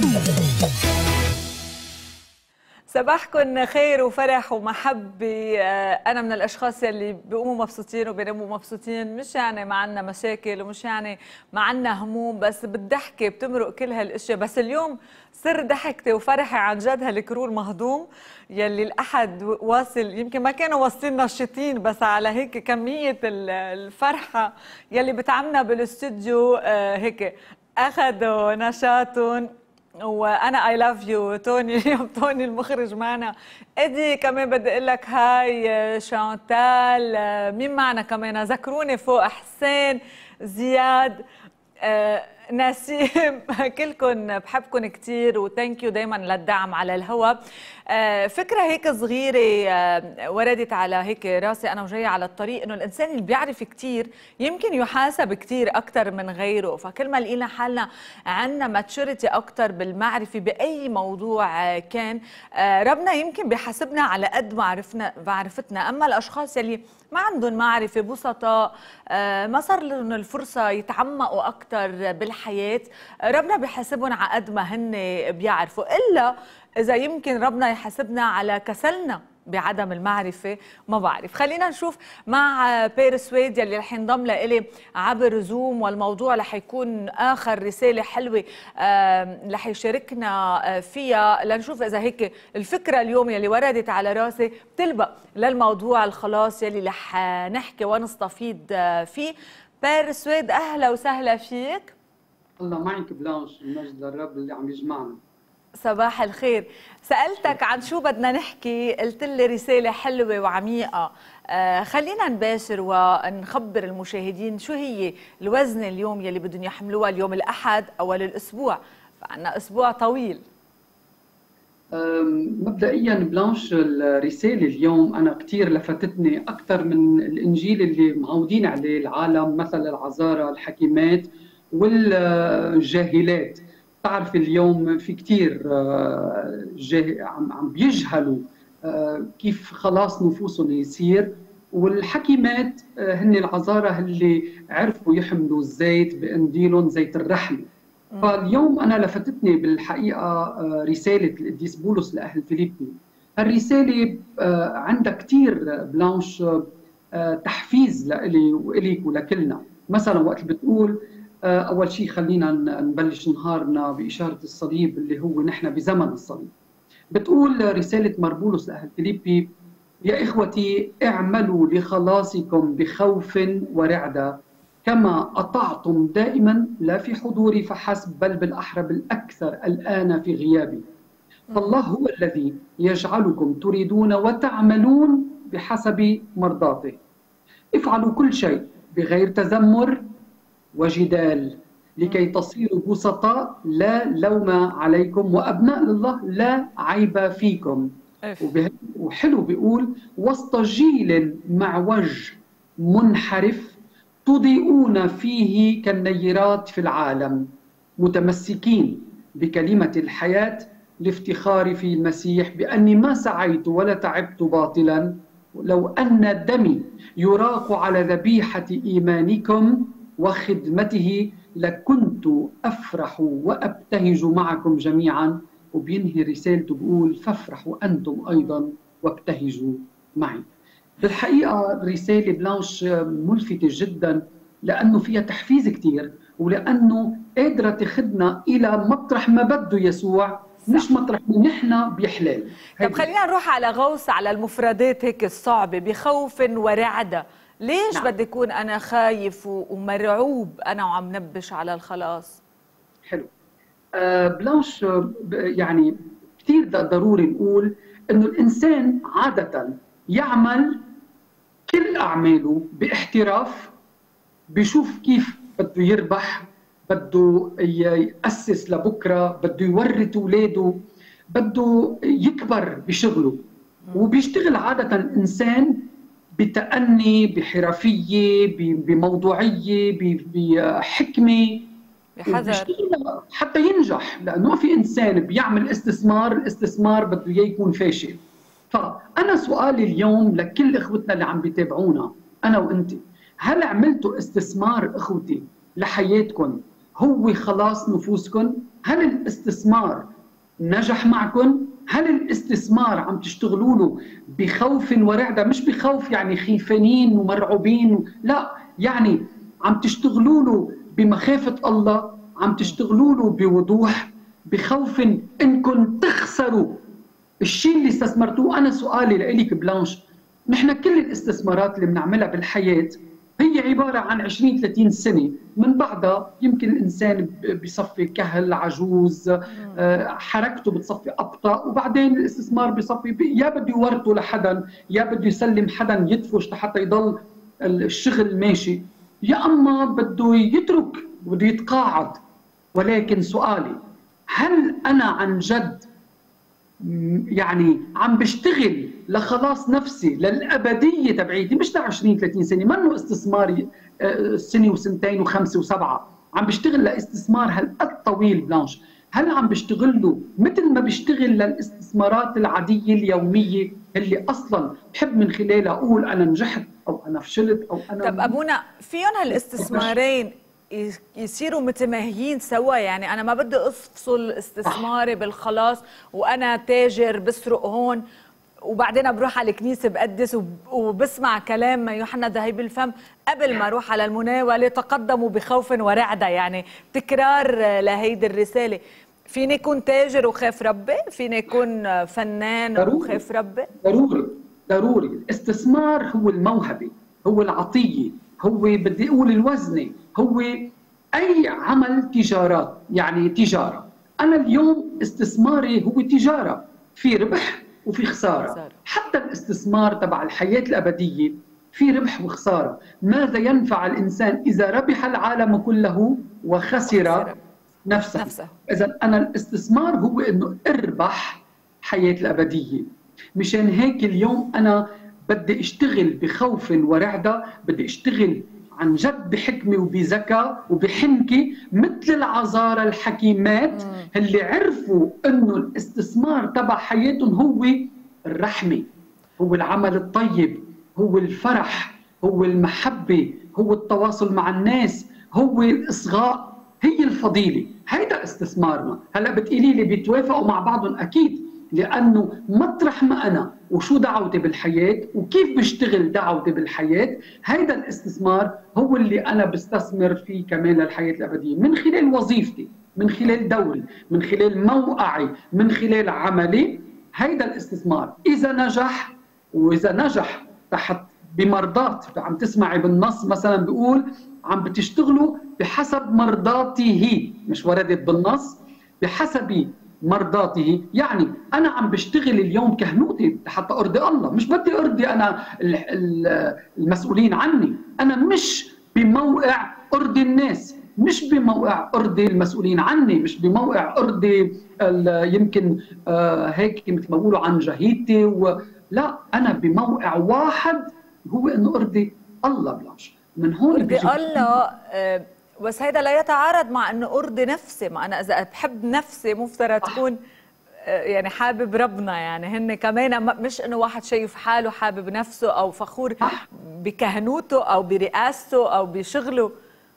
صباحكم خير وفرح ومحبة. أنا من الأشخاص يلي بيقوموا مبسوطين وبيناموا مبسوطين، مش يعني ما عنا مشاكل ومش يعني ما عنا هموم، بس بالضحكة بتمرق كل هالأشياء. بس اليوم سر ضحكتي وفرحي عن جد هالكرو المهضوم يلي الأحد واصل، يمكن ما كانوا واصلين نشيطين، بس على هيك كمية الفرحة يلي بتعمنا بالاستوديو هيك أخذوا نشاطهم. وانا اي لاف يو توني. اليوم توني المخرج معنا، ادي كمان بدي اقول لك هاي شانتال، مين معنا كمان ذكروني فوق، حسين، زياد، نسيم. كلكم بحبكم كثير وثانك يو دائما للدعم على الهواء. فكره هيك صغيره وردت على هيك راسي انا وجايه على الطريق، انه الانسان اللي بيعرف كثير يمكن يحاسب كثير اكثر من غيره، فكل ما لقينا حالنا عندنا ماتشوريتي اكثر بالمعرفه باي موضوع كان، ربنا يمكن بيحاسبنا على قد معرفتنا. اما الاشخاص اللي ما عندهم معرفه، بسطاء، ما صار لهم الفرصه يتعمقوا اكثر بالحياه، ربنا بيحاسبهم على قد ما هن بيعرفوا، الا اذا يمكن ربنا يحاسبنا على كسلنا بعدم المعرفة. ما بعرف. خلينا نشوف مع بير سويد يلي رح ينضم لإلي عبر زوم، والموضوع رح يكون آخر رسالة حلوة رح يشاركنا فيها، لنشوف إذا هيك الفكرة اليوم يلي وردت على راسي بتلبق للموضوع الخلاص يلي رح نحكي ونستفيد فيه. بير سويد أهلا وسهلا فيك. الله معك بلانش، المجد للرب اللي عم يجمعنا. صباح الخير. سألتك عن شو بدنا نحكي، قلت لي رسالة حلوة وعميقة. خلينا نباشر ونخبر المشاهدين شو هي الوزنة اليوم يلي بدهم يحملوها اليوم الأحد أول الأسبوع، فعنا أسبوع طويل. مبدئيا بلانش، الرسالة اليوم أنا كتير لفتتني أكثر من الإنجيل اللي معودين عليه العالم، مثل العذارى، الحكيمات والجاهلات. تعرف اليوم في كتير عم بيجهلوا كيف خلاص نفوسهم يصير، والحكيمات هن العذارى اللي عرفوا يحملوا الزيت بقنديلهم، زيت الرحمة. فاليوم أنا لفتتني بالحقيقة رسالة القديس بولس لأهل فيليبي. الرسالة عندها كتير بلانش تحفيز لإلي وإليك ولكلنا. مثلا وقت بتقول أول شيء خلينا نبلش نهارنا بإشارة الصليب اللي هو نحن بزمن الصليب. بتقول رسالة مربولس لأهل فيليبي: يا إخوتي اعملوا لخلاصكم بخوف ورعدة، كما أطعتم دائما، لا في حضوري فحسب بل بالأحرى بالأكثر الآن في غيابي. فالله هو الذي يجعلكم تريدون وتعملون بحسب مرضاته. افعلوا كل شيء بغير تذمر وجدال، لكي تصيروا بسطاء لا لوم عليكم وأبناء لله لا عيب فيكم. وحلو بيقول: وسط جيل معوج منحرف تضيئون فيه كالنيرات في العالم، متمسكين بكلمة الحياة لافتخار في المسيح بأني ما سعيت ولا تعبت باطلا، لو أن دمي يراق على ذبيحة إيمانكم وخدمته لكنت أفرح وأبتهج معكم جميعا. وبينهي رسالته بيقول: فافرحوا أنتم أيضا وابتهجوا معي. بالحقيقة الرسالة بلانش ملفتة جدا، لأنه فيها تحفيز كتير، ولأنه قادرة تاخدنا إلى مطرح ما بده يسوع، مش مطرح ما نحن بيحلال. طب خلينا نروح على غوص على المفردات هيك الصعبة، بخوف ورعدة. ليش بدي أكون أنا خايف ومرعوب أنا وعم نبش على الخلاص؟ حلو. بلانش، يعني كتير ضروري نقول إنه الإنسان عادة يعمل كل أعماله باحتراف، بيشوف كيف بده يربح، بده يأسس لبكرة، بده يورث أولاده، بده يكبر بشغله، وبيشتغل عادة إنسان بتأني، بحرفية، بموضوعية، بحكمة، بحذر حتى ينجح. لأنه في إنسان بيعمل استثمار، الاستثمار بده إياه يكون فاشل. فأنا سؤالي اليوم لكل إخوتنا اللي عم بيتابعونا، أنا وأنت، هل عملتوا استثمار إخوتي لحياتكم هو خلاص نفوسكم؟ هل الاستثمار نجح معكم؟ هل الاستثمار عم تشتغلوا له بخوف ورعدة؟ مش بخوف يعني خيفانين ومرعوبين، لا، يعني عم تشتغلوا له بمخافة الله، عم تشتغلوا له بوضوح، بخوف انكم تخسروا الشيء اللي استثمرتوه. انا سؤالي لإلك بلانش، نحن كل الاستثمارات اللي بنعملها بالحياة هي عبارة عن 20-30 سنة، من بعدها يمكن الإنسان بيصفي كهل عجوز، حركته بتصفي أبطأ، وبعدين الاستثمار بيصفي يا بده يورثه لحدا، يا بده يسلم حدا يدفش حتى يضل الشغل ماشي، يا أما بده يترك وبده يتقاعد. ولكن سؤالي، هل أنا عن جد يعني عم بشتغل لخلاص نفسي للأبدية تبعيتي، مش ل 20-30 سنة، منه استثمار سنة وسنتين وخمسة وسبعة، عم بشتغل لاستثمار هالقد طويل بلانش. هل عم بشتغل له مثل ما بشتغل للاستثمارات العادية اليومية اللي أصلا بحب من خلالها أقول أنا نجحت أو أنا فشلت أو أنا... طب أبونا، فيهم هالاستثمارين يصيروا متماهيين سوا؟ يعني أنا ما بدي أفصل استثماري بالخلاص وأنا تاجر بسرق هون وبعدين بروح على الكنيسة بقدس وبسمع كلام يوحنا ذهيب الفم قبل ما أروح على المناولة تقدموا بخوف ورعدة، يعني تكرار لهيدي الرسالة. فيني يكون تاجر وخاف ربي، فيني يكون فنان وخاف ربي. ضروري ضروري. الاستثمار هو الموهبة، هو العطية، هو بدي أقول الوزنة، هو أي عمل تجارات، يعني تجارة. أنا اليوم استثماري هو تجارة، في ربح وفي خسارة. حتى الاستثمار تبع الحياة الأبدية في ربح وخسارة. ماذا ينفع الإنسان إذا ربح العالم كله وخسر نفسه؟ إذا أنا الاستثمار هو إنه أربح حياة الأبدية. مشان هيك اليوم أنا بدي أشتغل بخوف ورعدة، بدي أشتغل عن جد بحكمة وبذكاء وبحنكة مثل العذارى الحكيمات اللي عرفوا إنه الاستثمار تبع حياتهم هو الرحمة، هو العمل الطيب، هو الفرح، هو المحبة، هو التواصل مع الناس، هو الإصغاء، هي الفضيلة. هيدا استثمارنا. هلأ بتقولي لي بيتوافقوا مع بعضهم؟ أكيد، لأنه مطرح ما أنا وشو دعوتي بالحياة وكيف بشتغل دعوتي بالحياة، هيدا الاستثمار هو اللي أنا بستثمر فيه كمان للحياة الأبدية، من خلال وظيفتي، من خلال دوري، من خلال موقعي، من خلال عملي. هيدا الاستثمار إذا نجح، وإذا نجح تحت بمرضات. عم تسمعي بالنص مثلا بيقول عم بتشتغلوا بحسب مرضاته، مش وردت بالنص بحسب مرضاته. يعني أنا عم بشتغل اليوم كهنوتي حتى أرضي الله، مش بدي أرضي أنا المسؤولين عني. أنا مش بموقع أرضي الناس، مش بموقع أرضي المسؤولين عني، مش بموقع أرضي يمكن هيك مثل ما بقولوا عن جهيتي لا، أنا بموقع واحد هو إنه أرضي الله بلاش. من هون أرضي الله. بس هيدا لا يتعارض مع انه ارضي نفسي. ما انا اذا بحب نفسي مفترض تكون يعني حابب ربنا. يعني هن كمان مش انه واحد شايف حاله حابب نفسه او فخور بكهنوته او برئاسته او بشغله.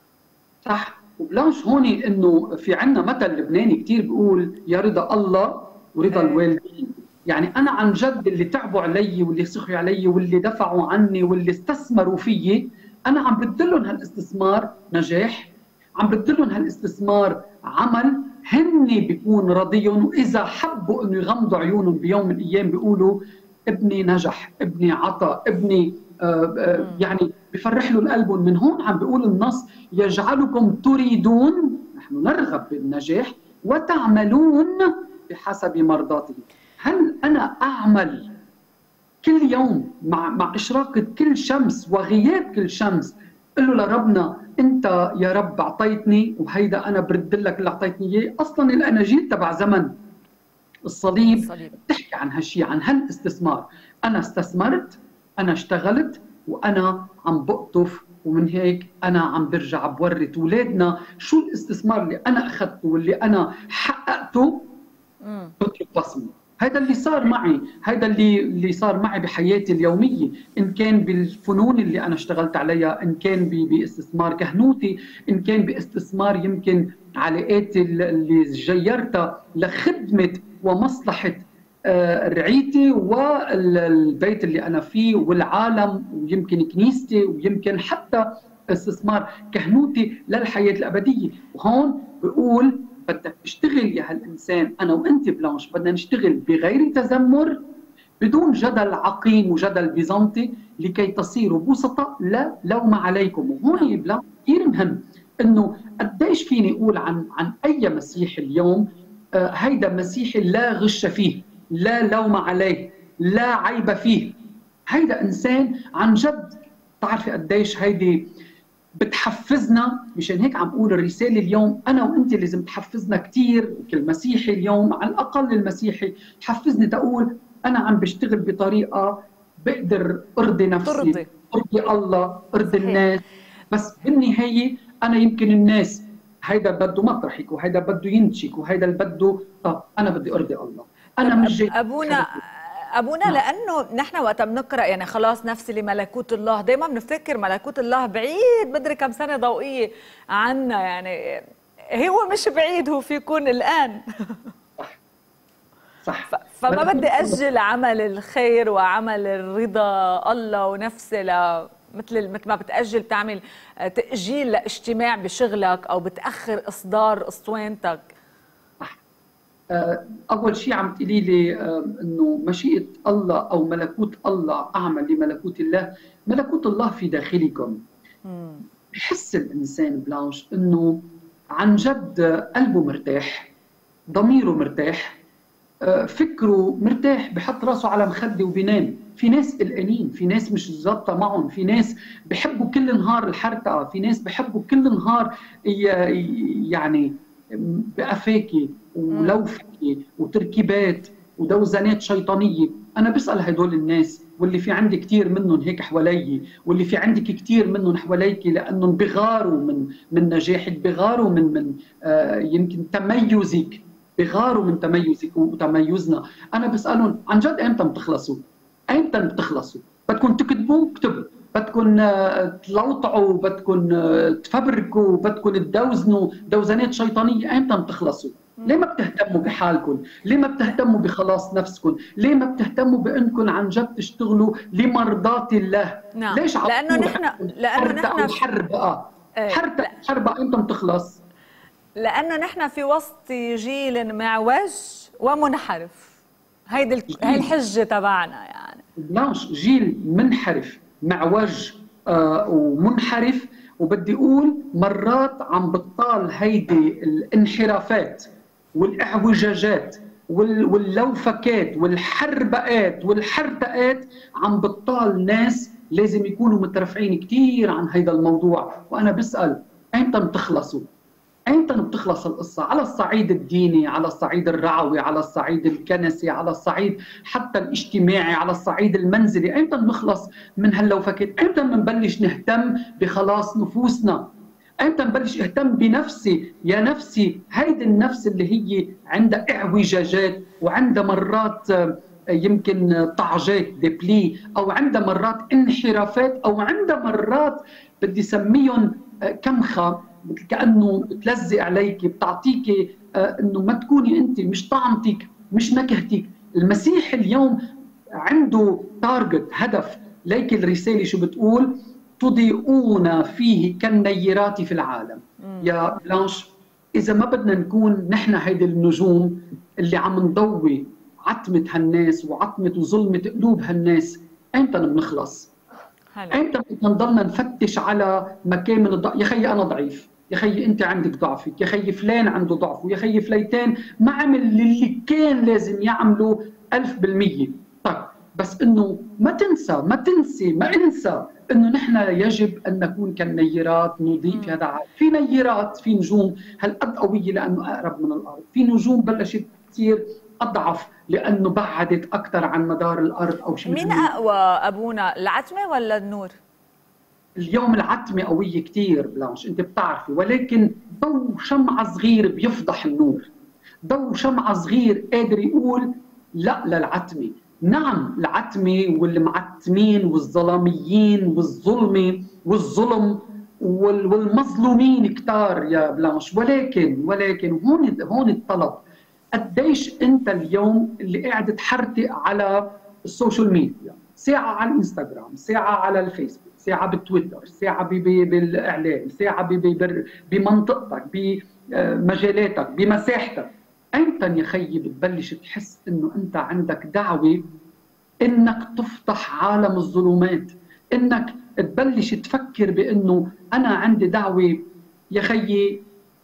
صح. وبلاش هون انه في عندنا مثل لبناني كثير بيقول يا رضا الله ورضا الوالدين. يعني انا عن جد اللي تعبوا علي واللي سخروا علي واللي دفعوا عني واللي استثمروا فيي، انا عم بدلهم هالاستثمار نجاح، عم بدلهم هالاستثمار عمل هن بيكون راضيهم. واذا حبوا انه يغمضوا عيونهم بيوم من الايام بيقولوا ابني نجح، ابني عطى، ابني يعني بفرح له قلبهم. من هون عم بيقول النص يجعلكم تريدون، نحن نرغب بالنجاح، وتعملون بحسب مرضاته. هل انا اعمل كل يوم مع إشراقة كل شمس وغياب كل شمس قل له لربنا أنت يا رب أعطيتني وهيدا أنا برد لك اللي أعطيتني إياه؟ أصلاً الأناجيل تبع زمن الصليب بتحكي عن هالشيء، عن هالاستثمار. أنا استثمرت، أنا اشتغلت، وأنا عم بقطف، ومن هيك أنا عم برجع بورث أولادنا شو الاستثمار اللي أنا أخذته واللي أنا حققته. بترك بصمة، هذا اللي صار معي، هذا اللي صار معي بحياتي اليوميه، ان كان بالفنون اللي انا اشتغلت عليها، ان كان باستثمار كهنوتي، ان كان باستثمار يمكن علاقاتي اللي جيرتها لخدمه ومصلحه رعيتي والبيت اللي انا فيه والعالم، ويمكن كنيستي، ويمكن حتى استثمار كهنوتي للحياه الابديه. وهون بقول بدك تشتغل يا هالإنسان، أنا وأنت بلانش بدنا نشتغل بغير تذمر، بدون جدل عقيم وجدل بيزنطي، لكي تصيروا بسطاء لا لوم عليكم. وهون يا بلانش كثير مهم إنه قديش فيني أقول عن أي مسيحي اليوم هيدا مسيحي لا غش فيه، لا لوم عليه، لا عيب فيه. هيدا إنسان عن جد. تعرفي قديش هيدي بتحفزنا. مشان هيك عم اقول الرساله اليوم انا وانت لازم تحفزنا كثير، كل مسيحي اليوم على الاقل المسيحي تحفزني تقول انا عم بشتغل بطريقه بقدر ارضي نفسي، ارضي الله، ارضي الناس. بس بالنهايه انا يمكن الناس هيدا بده مطرحك، وهيدا بده ينتشك، وهيدا اللي بده، طب انا بدي ارضي الله. انا مش جاي ابونا لانه نحن وقت بنقرا يعني خلاص نفسي لملكوت الله، دائما بنفتكر ملكوت الله بعيد بدري كم سنه ضوئيه عنا، يعني هو مش بعيد، هو في يكون الان. صح. فما بدي اجل عمل الخير وعمل الرضا الله ونفسي مثل ما بتاجل تعمل تاجيل لاجتماع بشغلك او بتاخر اصدار اسطوانتك. أول شيء عم تقولي لي أنه مشيئة الله أو ملكوت الله أعمل لملكوت الله. ملكوت الله في داخلكم. بحس الإنسان بلانش أنه عن جد قلبه مرتاح، ضميره مرتاح، فكره مرتاح، بحط راسه على مخده وبينام. في ناس قلقانين، في ناس مش ظابطه معهم، في ناس بحبوا كل نهار الحرقه، في ناس بحبوا كل نهار يعني بقفاكي ولوفكي وتركيبات ودوزنات شيطانيه. انا بسال هدول الناس، واللي في عندي كثير منهم هيك حوالي، واللي في عندك كثير منهم حواليك، لانهم بغاروا من نجاحك، بغاروا من يمكن تميزك، بغاروا من تميزك وتميزنا. انا بسالهم عن جد امتى بتخلصوا؟ امتى بتخلصوا؟ بدكم تكتبوا اكتبوا، بدكم تلوطعوا، بدكم تفبركوا، بدكم تدوزنوا دوزنات شيطانيه، امتى بتخلصوا؟ ليه ما بتهتموا بحالكم؟ ليه ما بتهتموا بخلاص نفسكم؟ ليه ما بتهتموا بانكم عن جد تشتغلوا لمرضاة الله؟ نعم. ليش لانه نحن حرب امتى بتخلص؟ لانه نحن في وسط جيل معوج ومنحرف. هي الحجه تبعنا يعني. بلانش جيل منحرف، معوج ومنحرف. وبدي اقول مرات عم بتطال هيدي الانحرافات والاعوجاجات واللوفكات والحربقات والحرتقات، عم بتطال ناس لازم يكونوا مترفعين كثير عن هيدا الموضوع. وانا بسال ايمتى بتخلصوا؟ ايمتى بتخلص القصه؟ على الصعيد الديني، على الصعيد الرعوي، على الصعيد الكنسي، على الصعيد حتى الاجتماعي، على الصعيد المنزلي. ايمتى بنخلص من هاللوفكات؟ ايمتى بنبلش نهتم بخلاص نفوسنا؟ ايمتى بنبلش اهتم بنفسي؟ يا نفسي، هيدي النفس اللي هي عندها اعوجاجات وعندها مرات يمكن طعجات ديبلي، او عندها مرات انحرافات، او عندها مرات بدي سميهم كمخه، كأنه بتلزق عليك، بتعطيك انه ما تكوني انت مش طعمتك، مش نكهتك. المسيح اليوم عنده تارجت، هدف. ليك الرسالة شو بتقول؟ تضيئون فيه كالنيرات في العالم. يا بلانش، إذا ما بدنا نكون نحن هيدي النجوم اللي عم نضوي عتمة هالناس وعتمة وظلمة قلوب هالناس، أيمتى بنخلص؟ أيمتى بدنا نضلنا نفتش على مكامن الضعف؟ يا خيي أنا ضعيف، يا خيي أنت عندك ضعفك، يا خيي فلان عنده ضعفه، يا خيي فليتان ما عمل اللي كان لازم يعمله 1000%. طيب بس إنه ما انسى إنه نحن يجب أن نكون كالنيرات، نضيء في هذا العالم. في نيرات، في نجوم هالقد قوية لأنه أقرب من الأرض، في نجوم بلشت كثير أضعف لأنه بعدت أكثر عن مدار الأرض أو شيء. مين أقوى أبونا، العتمة ولا النور؟ اليوم العتمة قوية كثير بلانش، أنت بتعرفي، ولكن ضوء شمعة صغير بيفضح النور. ضوء شمعة صغير قادر يقول لا للعتمة. نعم العتمة والمعتمين والظلاميين والظلمة والظلم والمظلومين كتار يا بلانش، ولكن هون الطلب، قديش انت اليوم اللي قاعد تحرتق على السوشيال ميديا، ساعة على الانستغرام، ساعة على الفيسبوك، ساعة بالتويتر، ساعة بالاعلام، ساعة بمنطقتك، بمجالاتك، بمساحتك، ايمتى يا خيي بتبلش تحس انه انت عندك دعوة انك تفتح عالم الظلمات، انك تبلش تفكر بانه انا عندي دعوة يا خيي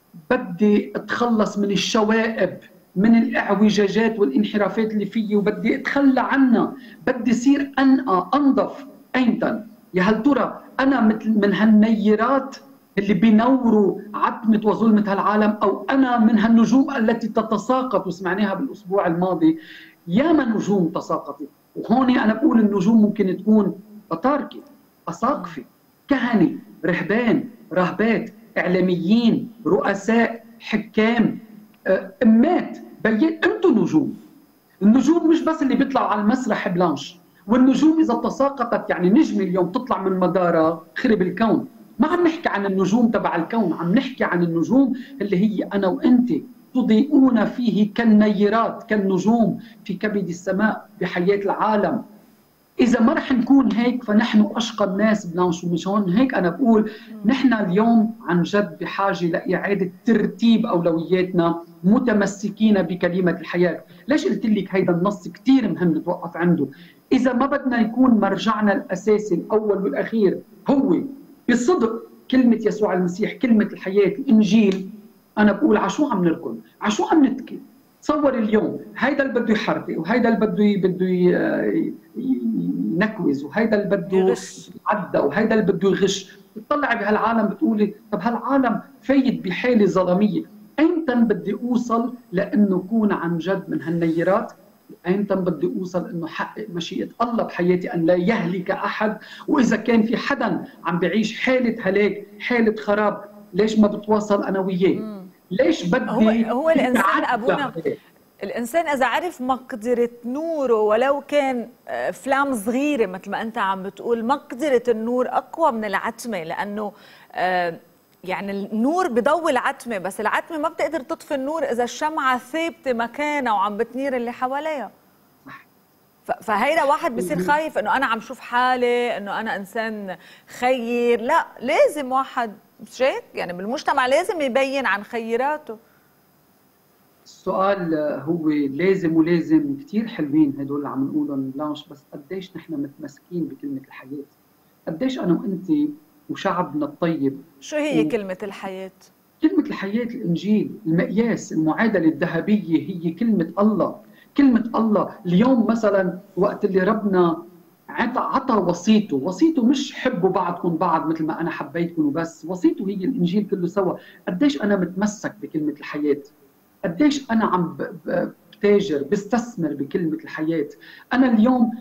بدي اتخلص من الشوائب، من الاعوجاجات والانحرافات اللي فيي وبدي اتخلى عنها، بدي اصير انقى انظف. ايمتى؟ يا هل ترى انا مثل من هالنيرات اللي بينوروا عتمة وظلمة هالعالم، او انا من هالنجوم التي تتساقط، وسمعناها بالاسبوع الماضي ياما نجوم تساقطت. وهون انا بقول النجوم ممكن تكون بطاركة، اساقفة، كهنة، رهبان، راهبات، اعلاميين، رؤساء، حكام، امات، بين انتم نجوم. النجوم مش بس اللي بيطلعوا على المسرح بلانش، والنجوم اذا تساقطت يعني نجم اليوم تطلع من مدارها خرب الكون. ما عم نحكي عن النجوم تبع الكون، عم نحكي عن النجوم اللي هي انا وانت، تضيئون فيه كالنيرات كالنجوم في كبد السماء بحياة العالم. إذا ما رح نكون هيك فنحن أشقى الناس بلانش. ومش هون هيك أنا بقول نحن اليوم عن جد بحاجة لإعادة ترتيب أولوياتنا، متمسكين بكلمة الحياة. ليش قلت لك هيدا النص كتير مهم نتوقف عنده؟ إذا ما بدنا يكون مرجعنا الأساسي الأول والأخير هو بصدق كلمة يسوع المسيح، كلمة الحياة، الإنجيل، أنا بقول عشو عم نركن، عشو عم نتكي. تصور اليوم هيدا اللي بده يحرق، وهيدا اللي بده ينكوز، وهيدا اللي بده يتعدى، وهيدا اللي بده يغش. بتطلعي بهالعالم بتقولي طب هالعالم فايت بحاله ظلاميه، ايمتى بدي اوصل لانه اكون عن جد من هالنيرات؟ ايمتى بدي اوصل انه حقق مشيئه الله بحياتي، ان لا يهلك احد؟ واذا كان في حدا عم بعيش حاله هلاك، حاله خراب، ليش ما بتواصل انا وياه؟ ليش بدي هو الانسان ابونا، الانسان اذا عرف مقدره نوره ولو كان فلام صغيره مثل ما انت عم بتقول، مقدره النور اقوى من العتمه، لانه يعني النور بضوي العتمه، بس العتمه ما بتقدر تطفي النور اذا الشمعه ثابته مكانها وعم بتنير اللي حواليها. فهيدا واحد بصير خايف انه انا عم شوف حالي انه انا انسان خير. لا، لازم واحد مش هيك يعني بالمجتمع لازم يبين عن خيراته. السؤال هو لازم، ولازم كثير حلوين هدول اللي عم نقولهم بلانش، بس قديش نحن متمسكين بكلمة الحياة؟ قديش أنا وأنت وشعبنا الطيب. شو هي كلمة الحياة؟ كلمة الحياة الإنجيل، المقياس، المعادلة الذهبية هي كلمة الله. كلمة الله اليوم مثلا وقت اللي ربنا عطى وصيته مش حبوا بعضكم بعض مثل ما أنا حبيتكم وبس، وصيته هي الإنجيل كله سوا. قديش أنا متمسك بكلمة الحياة، قديش أنا عم بتاجر بستثمر بكلمة الحياة. أنا اليوم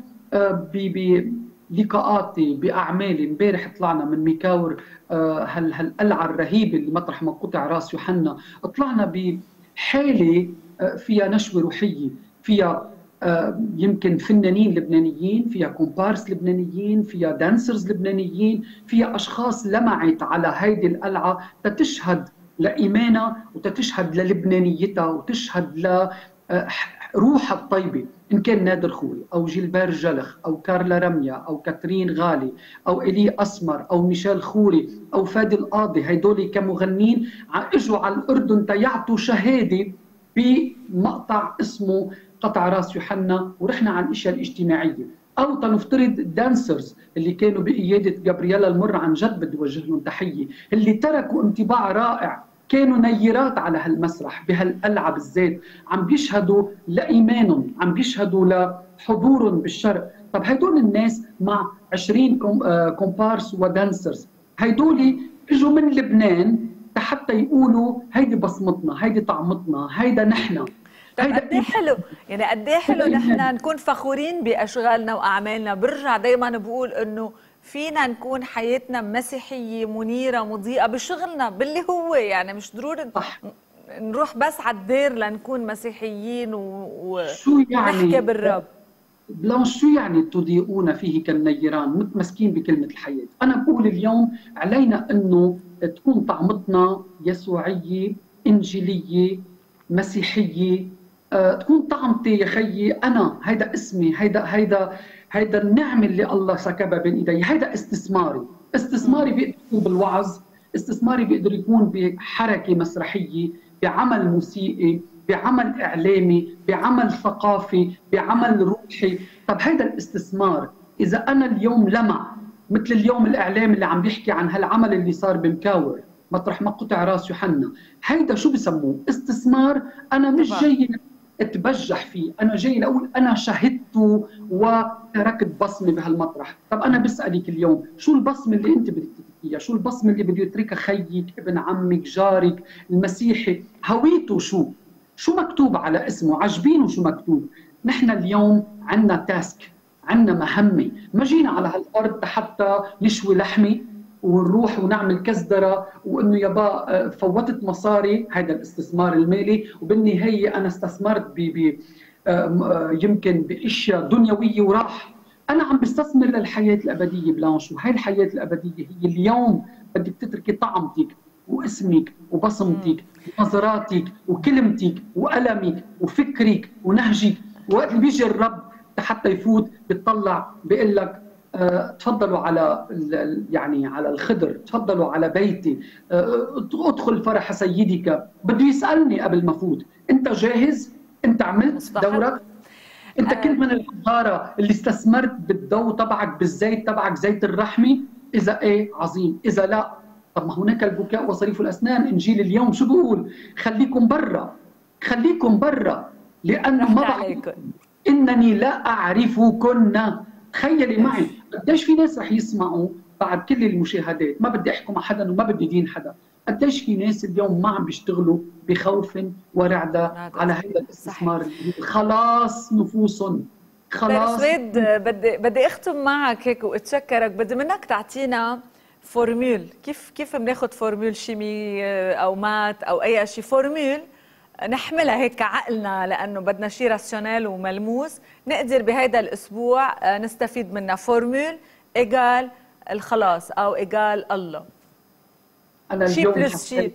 بلقاءاتي بأعمالي، امبارح طلعنا من ميكاور هالقلعة الرهيبة اللي مطرح ما قطع راس يوحنا، طلعنا بحالة فيها نشوة روحية، فيها يمكن فنانين لبنانيين، فيها كومبارس لبنانيين، فيها دانسرز لبنانيين، فيها أشخاص لمعت على هيدي القلعة تتشهد لإيمانها وتتشهد للبنانيتها وتشهد لروحها الطيبة، إن كان نادر خوري أو جيلبير جلخ أو كارلا رميا أو كاترين غالي أو إلي أسمر أو ميشيل خوري أو فادي القاضي. هيدول كمغنين اجوا على الأردن تيعطوا شهادة بمقطع اسمه قطع راس يوحنا، ورحنا على الاشياء الاجتماعيه. او تنفترض دانسرز اللي كانوا بقياده جابرييلا المر، عن جد بدي اوجه لهم تحيه، اللي تركوا انطباع رائع، كانوا نيرات على هالمسرح بهالقلعه بالذات، عم بيشهدوا لايمانهم، عم بيشهدوا لحضورهم بالشرق. طب هدول الناس مع 20 كومبارس ودانسرز، هدول اجوا من لبنان حتى يقولوا هيدي بصمتنا، هيدي طعمتنا، هيدا نحن. طيب قد ايه حلو، يعني قد ايه حلو نحن نكون فخورين باشغالنا واعمالنا. برجع دائما بقول انه فينا نكون حياتنا مسيحيه منيره مضيئه بشغلنا باللي هو يعني مش ضروري نروح بس على الدير لنكون مسيحيين شو يعني ونحكي بالرب؟ بلانش، شو يعني تضيئون فيه كالنيران متمسكين بكلمة الحياة؟ أنا بقول اليوم علينا أنه تكون طعمتنا يسوعية، إنجيلية، مسيحية. تكون طعمتي يا خيي أنا، هيدا اسمي، هيدا النعمة اللي الله سكبها بين إيدي، هيدا استثماري. استثماري بيقدر يكون بالوعظ، استثماري بيقدر يكون بحركة مسرحية، بعمل موسيقي، بعمل إعلامي، بعمل ثقافي، بعمل روحي. طب هيدا الاستثمار إذا أنا اليوم لمع مثل اليوم الإعلام اللي عم بيحكي عن هالعمل اللي صار بمكاور مطرح ما قطع راس يوحنا، هيدا شو بسموه؟ استثمار. أنا مش جاي اتبجح فيه، أنا جاي لأقول أنا شهدته وتركت بصمة بهالمطرح. طب أنا بسألك اليوم، شو البصمة اللي أنت بدك تتركيها؟ شو البصمة اللي بده يتركها خيك، ابن عمك، جارك المسيحي؟ هويته شو مكتوب على اسمه؟ عجبينه شو مكتوب؟ نحن اليوم عندنا تاسك، عندنا مهمة، ما جينا على هالأرض حتى نشوي لحمة ونروح ونعمل كزدرة وإنه يابا فوتت مصاري، هذا الاستثمار المالي، وبالنهاية أنا استثمرت يمكن بأشياء دنيوية وراح. أنا عم بستثمر للحياة الأبدية بلانش، وهي الحياة الأبدية هي اليوم بدك تتركي طعمتك واسمك وبصمتك ونظراتك وكلمتك وألمك وفكرك ونهجك. وقت اللي بيجي الرب حتى يفوت بيطلع بيقول لك تفضلوا على يعني على الخضر، تفضلوا على بيتي، ادخل فرح سيدك. بده يسألني قبل ما فوت، انت جاهز؟ انت عملت دورك؟ انت كنت من الحضاره اللي استثمرت بالضوء تبعك، بالزيت تبعك، زيت الرحمه؟ اذا ايه عظيم، اذا لا طب ما هناك البكاء وصريف الاسنان. انجيل اليوم شو بيقول؟ خليكم برا، خليكم برا، لانه ما عليكم، انني لا اعرفكن. تخيلي معي قديش في ناس رح يسمعوا بعد كل المشاهدات، ما بدي احكي مع حدا وما بدي دين حدا، قديش في ناس اليوم ما عم بيشتغلوا بخوف ورعدة على هذا الاستثمار، خلاص نفوسهم. خلاص سويد، بدي اختم معك هيك واتشكرك. بدي منك تعطينا فورميول، كيف بناخذ فورميول شيمي او مات او اي شيء، فورميول نحملها هيك عقلنا، لانه بدنا شيء راسيونيل وملموس نقدر بهيدا الاسبوع نستفيد منها. فورميول ايجال الخلاص او ايجال الله. انا شيء بلس شيء.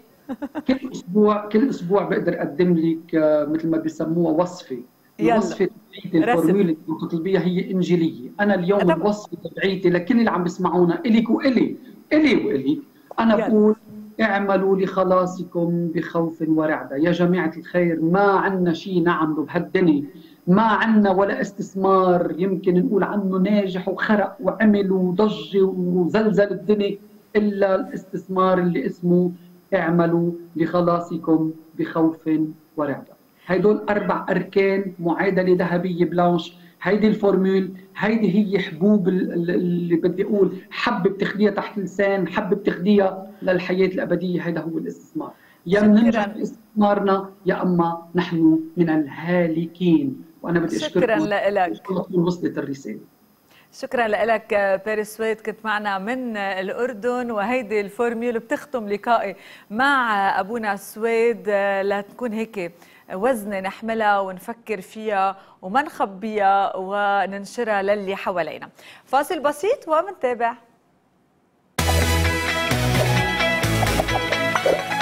كل اسبوع بقدر اقدم لك مثل ما بيسموها وصفه. الوصفه تبعيتي الفورميول اللي بتطلبيها هي انجيليه. انا اليوم الوصفه تبعيتي لكل اللي عم بيسمعونا، الك والي، والك، انا بقول اعملوا لخلاصكم بخوف ورعدة. يا جماعة الخير، ما عنا شيء نعمله بهالدنيا، ما عنا ولا استثمار يمكن نقول عنه ناجح وخرق وعمل وضج وزلزل الدنيا إلا الاستثمار اللي اسمه اعملوا لخلاصكم بخوف ورعدة. هيدول 4 أركان معادلة ذهبية بلانش. هيدي الفورمول، هيدي هي حبوب اللي بدي اقول حبه بتاخديها تحت اللسان، حبه بتاخديها للحياه الابديه. هيدا هو الاستثمار. يا بننجح باستثمارنا يا اما نحن من الهالكين. وانا بدي اشكرك، شكرا لك، وصلت الرساله. شكرا لك باريس سويد، كنت معنا من الأردن. وهيدي الفورميول بتختم لقائي مع أبونا سويد لتكون هيك وزنة نحملها ونفكر فيها وما نخبيها وننشرها للي حوالينا. فاصل بسيط ومنتابع.